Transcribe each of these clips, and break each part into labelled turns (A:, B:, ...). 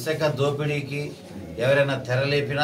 A: ఇసుక దోపిడీకి ఎవరైనా తెరలేపినా,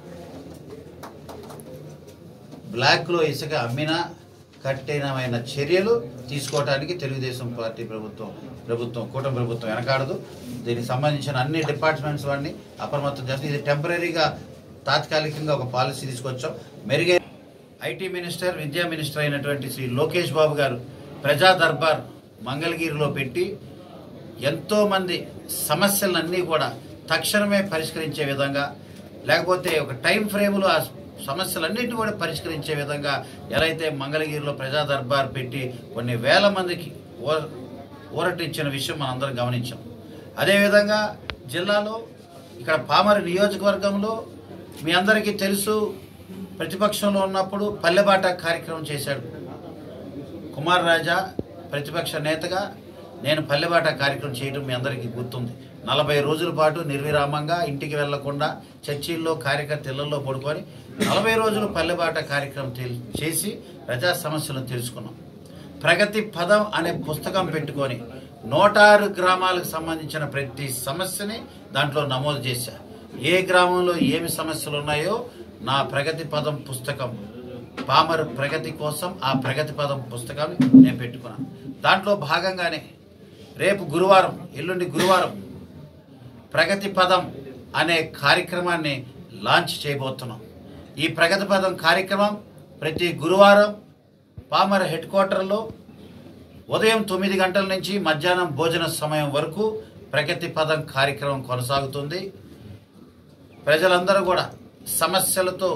A: బ్లాక్లో ఇసుక అమ్మినా కఠినమైన చర్యలు తీసుకోవడానికి తెలుగుదేశం పార్టీ ప్రభుత్వం కూటమి ప్రభుత్వం వెనకాడదు. దీనికి సంబంధించిన అన్ని డిపార్ట్మెంట్స్ వాడిని అప్రమత్తం చేస్తుంది. ఇది టెంపరీగా తాత్కాలికంగా ఒక పాలసీ తీసుకొచ్చాం. మెరుగైన ఐటీ మినిస్టర్, విద్యా మినిస్టర్ అయినటువంటి శ్రీ లోకేష్ బాబు గారు ప్రజా దర్బార్ మంగళగిరిలో పెట్టి ఎంతోమంది సమస్యలన్నీ కూడా తక్షణమే పరిష్కరించే విధంగా, లేకపోతే ఒక టైం ఫ్రేమ్లో ఆ సమస్యలన్నింటినీ కూడా పరిష్కరించే విధంగా ఎలా అయితే మంగళగిరిలో ప్రజా దర్బార్ పెట్టి కొన్ని వేల మందికి ఊరటించిన విషయం మనందరం గమనించాం. అదేవిధంగా జిల్లాలో ఇక్కడ పామర నియోజకవర్గంలో మీ అందరికీ తెలుసు, ప్రతిపక్షంలో ఉన్నప్పుడు పల్లెబాట కార్యక్రమం చేశాడు కుమార్ రాజా. ప్రతిపక్ష నేతగా నేను పల్లెబాట కార్యక్రమం చేయడం మీ అందరికీ గుర్తుంది. 40 రోజుల పాటు నిర్విరామంగా ఇంటికి వెళ్లకుండా చర్చిల్లో కార్యకర్త ఇళ్లలో పడుకొని 40 రోజులు పల్లెబాట కార్యక్రమం చేసి ప్రజా సమస్యలను తెలుసుకున్నాం. ప్రగతి పదం అనే పుస్తకం పెట్టుకొని 106 గ్రామాలకు సంబంధించిన ప్రతి సమస్యని దాంట్లో నమోదు చేశా. ఏ గ్రామంలో ఏమి సమస్యలు ఉన్నాయో నా ప్రగతి పదం పుస్తకం, పామర్ ప్రగతి కోసం ఆ ప్రగతి పదం పుస్తకాన్ని నేను పెట్టుకున్నాను. దాంట్లో భాగంగానే రేపు గురువారం, ఎల్లుండి గురువారం ప్రగతి పదం అనే కార్యక్రమాన్ని లాంచ్ చేయబోతున్నాం. ఈ ప్రగతి పదం కార్యక్రమం ప్రతి గురువారం పామర్ హెడ్ క్వార్టర్లో ఉదయం 9 గంటల నుంచి మధ్యాహ్నం భోజన సమయం వరకు ప్రగతి పదం కార్యక్రమం కొనసాగుతుంది. ప్రజలందరూ కూడా సమస్యలతో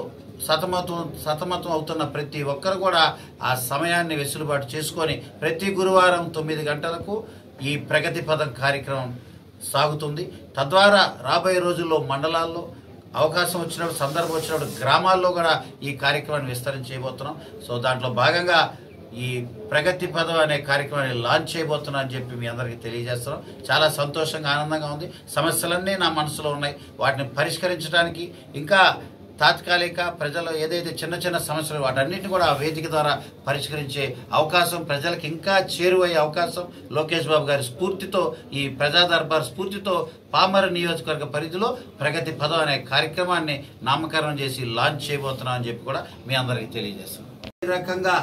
A: సతమతం అవుతున్న ప్రతి ఒక్కరు కూడా ఆ సమయాన్ని వెసులుబాటు చేసుకొని ప్రతి గురువారం 9 గంటలకు ఈ ప్రగతి పదం కార్యక్రమం సాగుతుంది. తద్వారా రాబోయే రోజుల్లో మండలాల్లో అవకాశం వచ్చినప్పుడు, సందర్భం వచ్చినప్పుడు గ్రామాల్లో కూడా ఈ కార్యక్రమాన్ని విస్తరించబోతున్నాం. సో దాంట్లో భాగంగా ఈ ప్రగతి పదం అనే కార్యక్రమాన్ని లాంచ్ చేయబోతున్నా అని చెప్పి మీ అందరికీ తెలియజేస్తున్నాం. చాలా సంతోషంగా, ఆనందంగా ఉంది. సమస్యలన్నీ నా మనసులో ఉన్నాయి. వాటిని పరిష్కరించడానికి ఇంకా తాత్కాలిక ప్రజలు ఏదైతే చిన్న చిన్న సమస్యలు వాటన్నిటిని కూడా ఆ వేదిక ద్వారా పరిష్కరించే అవకాశం, ప్రజలకు ఇంకా చేరువయ్యే అవకాశం లోకేష్ బాబు గారి స్ఫూర్తితో, ఈ ప్రజా దర్బార్ స్ఫూర్తితో పామర నియోజకవర్గ పరిధిలో ప్రగతి పదం అనే కార్యక్రమాన్ని నామకరణం చేసి లాంచ్ చేయబోతున్నాం అని చెప్పి కూడా మీ అందరికీ తెలియజేస్తున్నాం. ఈ రకంగా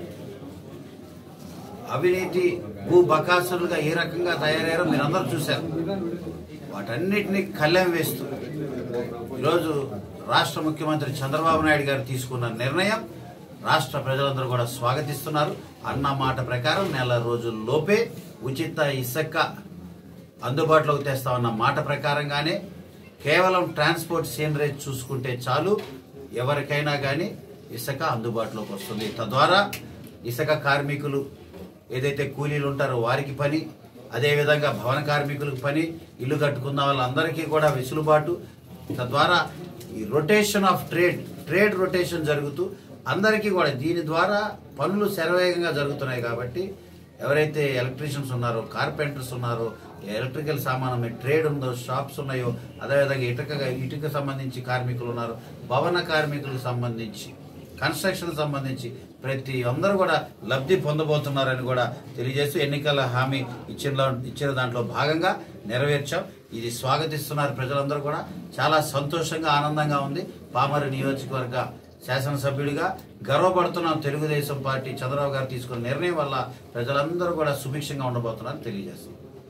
A: అవినీతి భూ బకాసులుగా ఏ రకంగా తయారయ్యారో మీరందరూ చూశారు. వాటన్నిటినీ కళ్ళెం వేస్తూ ఈరోజు రాష్ట్ర ముఖ్యమంత్రి చంద్రబాబు నాయుడు గారు తీసుకున్న నిర్ణయం రాష్ట్ర ప్రజలందరూ కూడా స్వాగతిస్తున్నారు. అన్న మాట ప్రకారం నెల రోజుల్లోపే ఉచిత ఇసుక అందుబాటులోకి తెస్తామన్న మాట ప్రకారంగానే కేవలం ట్రాన్స్పోర్ట్ సీనరేజ్ చూసుకుంటే చాలు, ఎవరికైనా కానీ ఇసుక అందుబాటులోకి వస్తుంది. తద్వారా ఇసుక కార్మికులు ఏదైతే కూలీలు ఉంటారో వారికి పని, అదేవిధంగా భవన కార్మికులకు పని, ఇల్లు కట్టుకున్న వాళ్ళందరికీ కూడా వెసులుబాటు. తద్వారా ఈ రొటేషన్ ఆఫ్ ట్రేడ్ రొటేషన్ జరుగుతూ అందరికీ కూడా దీని ద్వారా పనులు శరవేగంగా జరుగుతున్నాయి. కాబట్టి ఎవరైతే ఎలక్ట్రీషియన్స్ ఉన్నారో, కార్పెంటర్స్ ఉన్నారో, ఎలక్ట్రికల్ సామాను ట్రేడ్ ఉందో, షాప్స్ ఉన్నాయో, అదేవిధంగా ఇటుక సంబంధించి కార్మికులు ఉన్నారు, భవన కార్మికులకు సంబంధించి, కన్స్ట్రక్షన్ సంబంధించి ప్రతి అందరూ కూడా లబ్ధి పొందబోతున్నారని కూడా తెలియజేస్తూ ఎన్నికల హామీ ఇచ్చిన దాంట్లో భాగంగా నెరవేర్చాం. ఇది స్వాగతిస్తున్నారు ప్రజలందరూ కూడా. చాలా సంతోషంగా, ఆనందంగా ఉంది. పామర నియోజకవర్గ శాసనసభ్యుడిగా గర్వపడుతున్నాం. తెలుగుదేశం పార్టీ చంద్రబాబు గారు తీసుకున్న నిర్ణయం వల్ల ప్రజలందరూ కూడా సుభిక్షంగా ఉండబోతున్నారని తెలియజేస్తున్నాం.